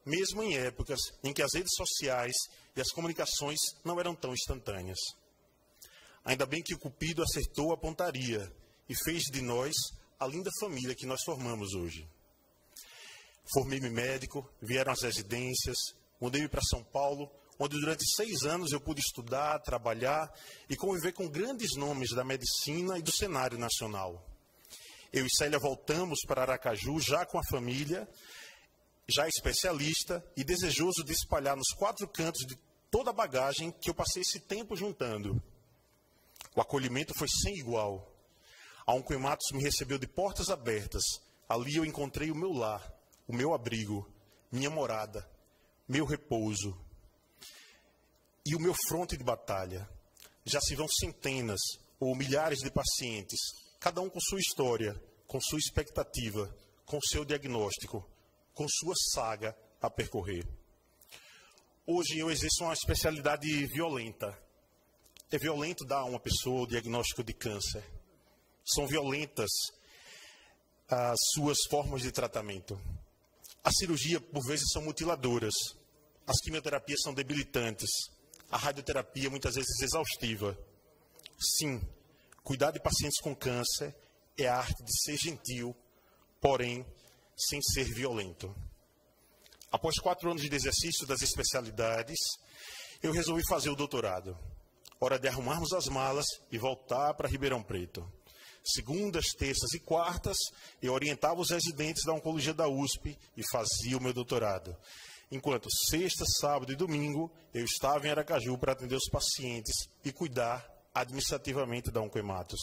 mesmo em épocas em que as redes sociais e as comunicações não eram tão instantâneas. Ainda bem que o Cupido acertou a pontaria e fez de nós a linda família que nós formamos hoje. Formei-me médico, vieram as residências, mudei-me para São Paulo, onde durante seis anos eu pude estudar, trabalhar e conviver com grandes nomes da medicina e do cenário nacional. Eu e Célia voltamos para Aracaju já com a família, já especialista e desejoso de espalhar nos quatro cantos de toda a bagagem que eu passei esse tempo juntando. O acolhimento foi sem igual. A Oncoematos me recebeu de portas abertas. Ali eu encontrei o meu lar, o meu abrigo, minha morada, meu repouso e o meu fronte de batalha. Já se vão centenas ou milhares de pacientes, cada um com sua história, com sua expectativa, com seu diagnóstico, com sua saga a percorrer. Hoje eu exerço uma especialidade violenta. É violento dar a uma pessoa o diagnóstico de câncer. São violentas as suas formas de tratamento. A cirurgia, por vezes, são mutiladoras. As quimioterapias são debilitantes. A radioterapia, muitas vezes, exaustiva. Sim, cuidar de pacientes com câncer é a arte de ser gentil, porém, sem ser violento. Após quatro anos de exercício das especialidades, eu resolvi fazer o doutorado. Hora de arrumarmos as malas e voltar para Ribeirão Preto. Segundas, terças e quartas, eu orientava os residentes da Oncologia da U S P e fazia o meu doutorado. Enquanto sexta, sábado e domingo, eu estava em Aracaju para atender os pacientes e cuidar administrativamente da Oncoematos.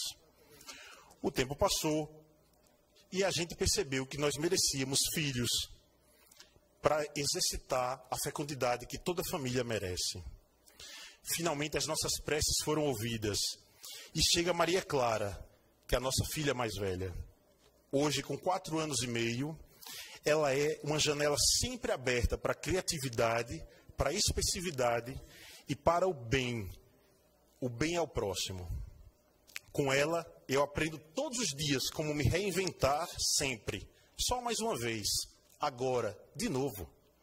O tempo passou e a gente percebeu que nós merecíamos filhos para exercitar a fecundidade que toda família merece. Finalmente as nossas preces foram ouvidas e chega Maria Clara, que é a nossa filha mais velha. Hoje, com quatro anos e meio, ela é uma janela sempre aberta para a criatividade, para a expressividade e para o bem, o bem ao próximo. Com ela, eu aprendo todos os dias como me reinventar sempre, só mais uma vez, agora, de novo.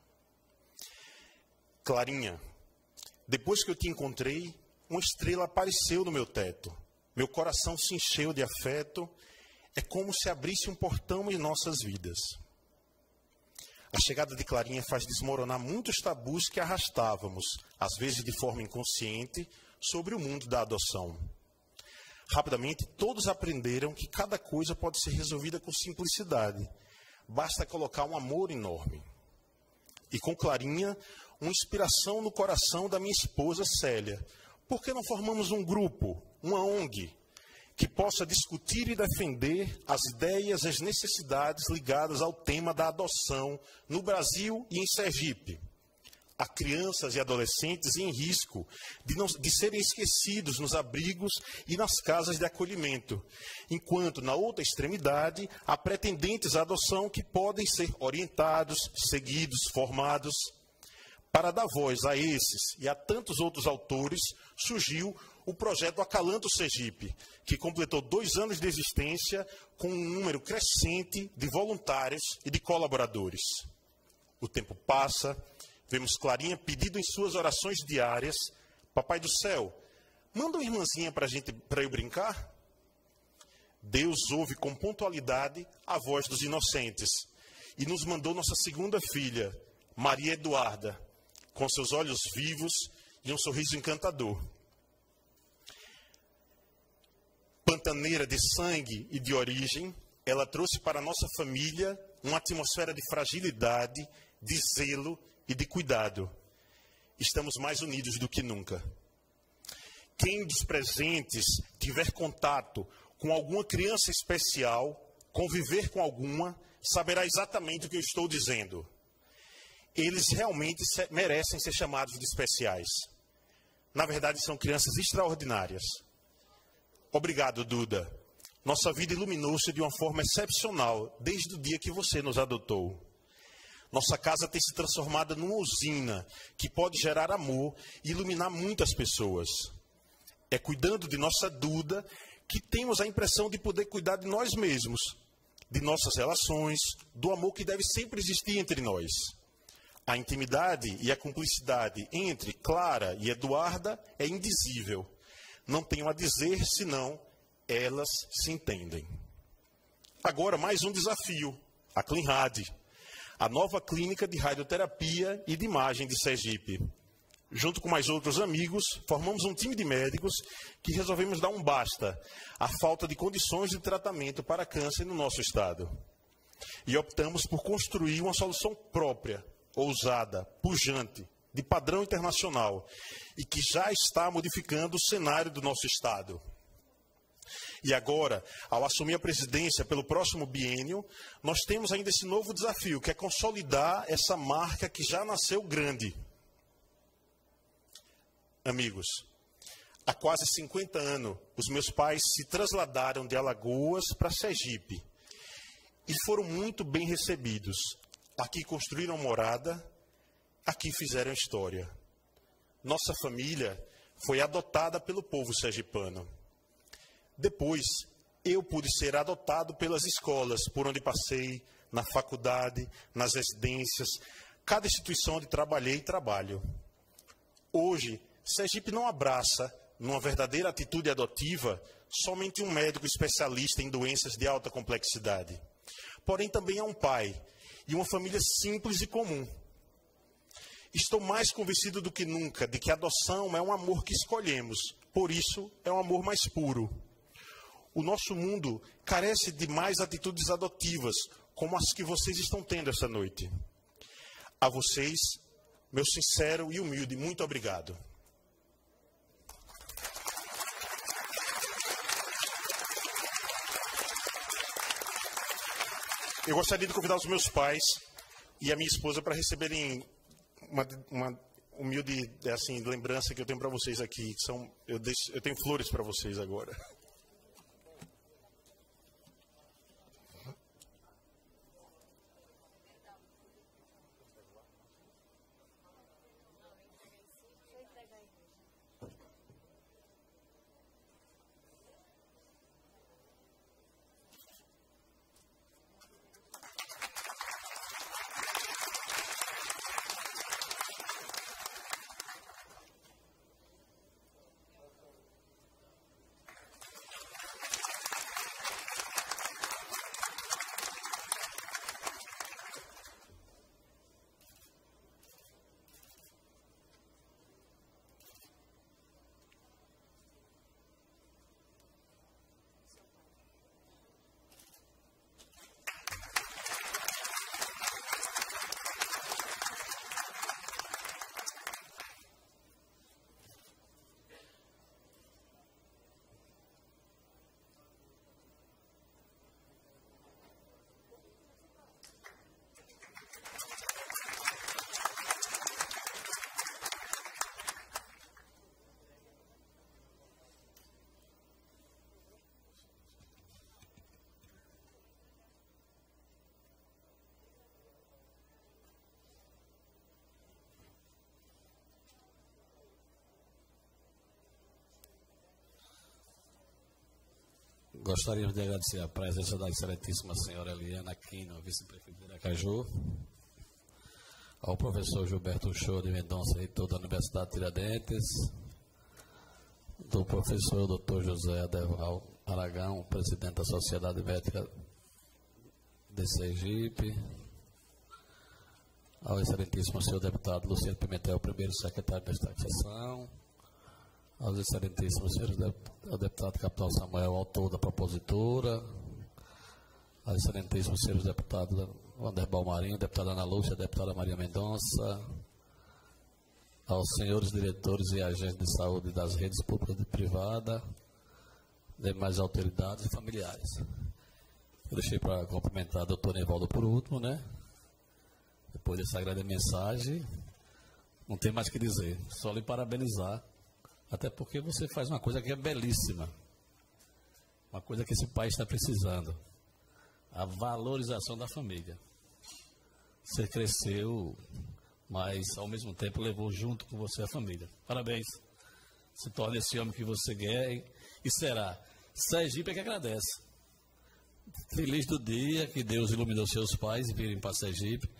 Clarinha, depois que eu te encontrei, uma estrela apareceu no meu teto. Meu coração se encheu de afeto. É como se abrisse um portão em nossas vidas. A chegada de Clarinha faz desmoronar muitos tabus que arrastávamos, às vezes de forma inconsciente, sobre o mundo da adoção. Rapidamente, todos aprenderam que cada coisa pode ser resolvida com simplicidade. Basta colocar um amor enorme. E com Clarinha, uma inspiração no coração da minha esposa Célia. Por que não formamos um grupo, uma O N G, que possa discutir e defender as ideias e as necessidades ligadas ao tema da adoção no Brasil e em Sergipe? Há crianças e adolescentes em risco de, não, de serem esquecidos nos abrigos e nas casas de acolhimento, enquanto, na outra extremidade, há pretendentes à adoção que podem ser orientados, seguidos, formados. Para dar voz a esses e a tantos outros autores, surgiu o projeto Acalanto Sergipe, que completou dois anos de existência com um número crescente de voluntários e de colaboradores. O tempo passa, vemos Clarinha pedindo em suas orações diárias: Papai do céu, manda uma irmãzinha para gente, para eu brincar? Deus ouve com pontualidade a voz dos inocentes e nos mandou nossa segunda filha, Maria Eduarda, com seus olhos vivos e um sorriso encantador. Pantaneira de sangue e de origem, ela trouxe para a nossa família uma atmosfera de fragilidade, de zelo e de cuidado. Estamos mais unidos do que nunca. Quem dos presentes tiver contato com alguma criança especial, conviver com alguma, saberá exatamente o que eu estou dizendo. Eles realmente merecem ser chamados de especiais. Na verdade, são crianças extraordinárias. Obrigado, Duda. Nossa vida iluminou-se de uma forma excepcional desde o dia que você nos adotou. Nossa casa tem se transformado numa usina que pode gerar amor e iluminar muitas pessoas. É cuidando de nossa Duda que temos a impressão de poder cuidar de nós mesmos, de nossas relações, do amor que deve sempre existir entre nós. A intimidade e a cumplicidade entre Clara e Eduarda é indizível. Não tenho a dizer, senão elas se entendem. Agora, mais um desafio, a ClinRad, a nova clínica de radioterapia e de imagem de Sergipe. Junto com mais outros amigos, formamos um time de médicos que resolvemos dar um basta à falta de condições de tratamento para câncer no nosso estado. E optamos por construir uma solução própria, ousada, pujante, de padrão internacional e que já está modificando o cenário do nosso estado. E agora, ao assumir a presidência pelo próximo biênio, nós temos ainda esse novo desafio, que é consolidar essa marca que já nasceu grande. Amigos, há quase cinquenta anos, os meus pais se trasladaram de Alagoas para Sergipe e foram muito bem recebidos. Aqui construíram morada, aqui fizeram história. Nossa família foi adotada pelo povo sergipano. Depois, eu pude ser adotado pelas escolas por onde passei, na faculdade, nas residências, cada instituição onde trabalhei e trabalho. Hoje, Sergipe não abraça, numa verdadeira atitude adotiva, somente um médico especialista em doenças de alta complexidade. Porém, também é um pai e uma família simples e comum. Estou mais convencido do que nunca de que a adoção é um amor que escolhemos, por isso é um amor mais puro. O nosso mundo carece de mais atitudes adotivas, como as que vocês estão tendo essa noite. A vocês, meu sincero e humilde muito obrigado. Eu gostaria de convidar os meus pais e a minha esposa para receberem uma, uma humilde assim, lembrança que eu tenho para vocês aqui. São, eu, deixo, eu tenho flores para vocês agora.
Gostaríamos de agradecer a presença da excelentíssima senhora Eliana Aquino, vice-prefeita de Aracaju, ao professor Gilberto Show de Mendonça, reitor da Universidade de Tiradentes, do professor doutor José Adeval Aragão, presidente da Sociedade Médica de Sergipe, ao excelentíssimo senhor deputado Luciano Pimentel, primeiro secretário desta sessão, aos excelentíssimos senhores ao deputado Capitão Samuel, autor da propositura, aos excelentíssimos senhores deputados Wanderbal Marinho, deputada Ana Lúcia, deputada Maria Mendonça, aos senhores diretores e agentes de saúde das redes públicas e privadas, demais autoridades e familiares. Eu deixei para cumprimentar o doutor Nivaldo por último, né? Depois dessa grande mensagem, não tem mais o que dizer, só lhe parabenizar. Até porque você faz uma coisa que é belíssima. Uma coisa que esse país está precisando. A valorização da família. Você cresceu, mas ao mesmo tempo levou junto com você a família. Parabéns. Se torne esse homem que você quer e será. Sergipe é que agradece. Feliz do dia que Deus iluminou seus pais e virem para Sergipe.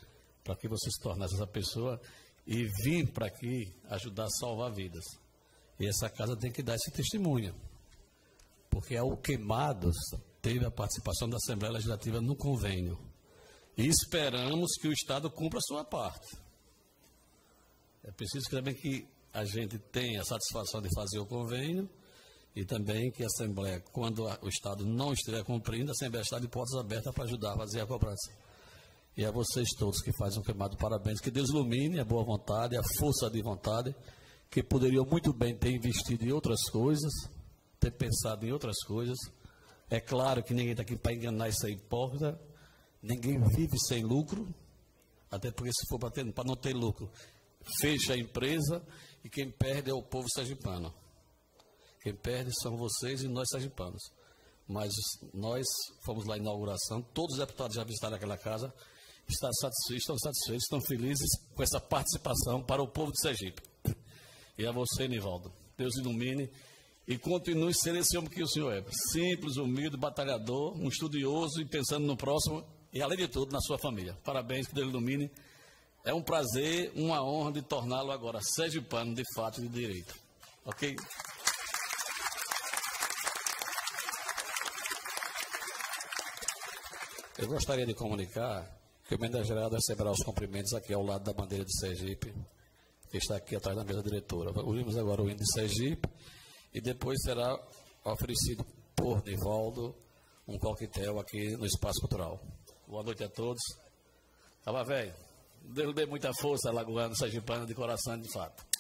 para que você se tornasse essa pessoa e vir para aqui ajudar a salvar vidas. E essa casa tem que dar esse testemunho, porque o Queimados teve a participação da Assembleia Legislativa no convênio. E esperamos que o Estado cumpra a sua parte. É preciso também que a gente tenha a satisfação de fazer o convênio e também que a Assembleia, quando a, o Estado não estiver cumprindo, a Assembleia está de portas abertas para ajudar a fazer a cobrança. E a vocês todos que fazem um Queimado, parabéns. Que Deus ilumine a boa vontade, a força de vontade, que poderiam muito bem ter investido em outras coisas, ter pensado em outras coisas. É claro que ninguém está aqui para enganar e ser hipócrita. Ninguém vive sem lucro, até porque se for para não ter lucro, fecha a empresa e quem perde é o povo sergipano. Quem perde são vocês e nós sergipanos. Mas nós fomos lá à inauguração, todos os deputados já visitaram aquela casa, estão satisfeitos, estão satisfeitos, estão felizes com essa participação para o povo de Sergipe. E a você, Nivaldo, Deus ilumine e continue sendo esse homem que o senhor é. Simples, humilde, batalhador, um estudioso e pensando no próximo e, além de tudo, na sua família. Parabéns, que Deus ilumine. É um prazer, uma honra de torná-lo agora sergipano de fato e de direito. Ok? Eu gostaria de comunicar que o homenageado receberá os cumprimentos aqui ao lado da bandeira de Sergipe, que está aqui atrás da mesa diretora. Ouvimos agora o hino de Sergipe e depois será oferecido por Nivaldo um coquetel aqui no Espaço Cultural. Boa noite a todos. Tava velho. Deus dê muita força, alagoano, sergipano de coração, de fato.